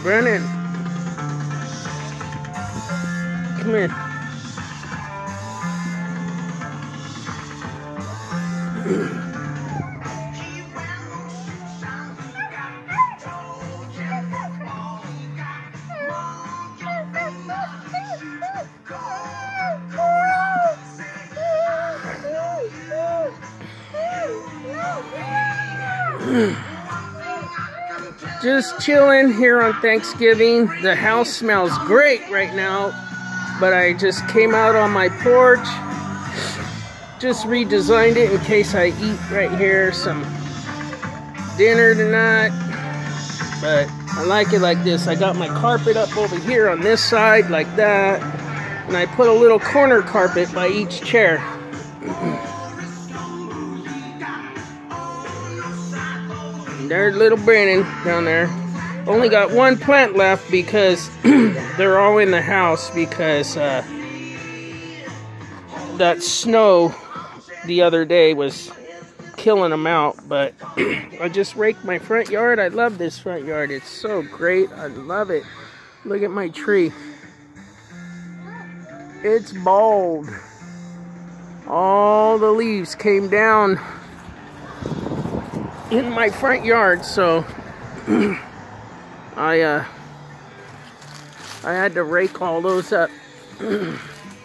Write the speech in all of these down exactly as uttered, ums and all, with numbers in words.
Brennan. Come here. Just chilling here on Thanksgiving. The house smells great right now, but I just came out on my porch. Just redesigned it in case I eat right here some dinner tonight. But I like it like this. I got my carpet up over here on this side like that, and I put a little corner carpet by each chair. There's little Brennan down there. Only got one plant left because they're all in the house because uh, that snow the other day was killing them out. But I just raked my front yard. I love this front yard. It's so great. I love it. Look at my tree. It's bald. All the leaves came down in my front yard, so I uh, I had to rake all those up. I'm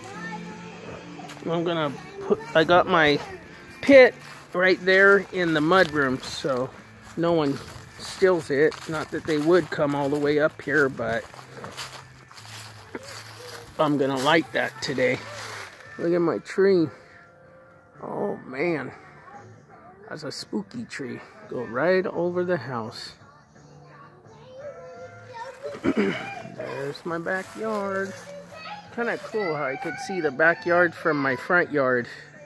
gonna put, I got my pit right there in the mudroom, so no one steals it. Not that they would come all the way up here, but I'm gonna light that today. Look at my tree. Oh man, that's a spooky tree. Go right over the house. There's my backyard. Kind of cool how I could see the backyard from my front yard.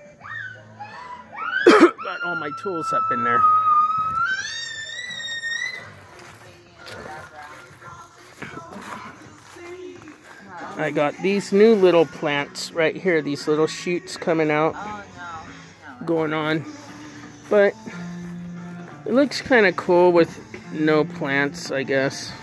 Got all my tools up in there. I got these new little plants right here. These little shoots coming out. Going on. But it looks kind of cool with no plants, I guess.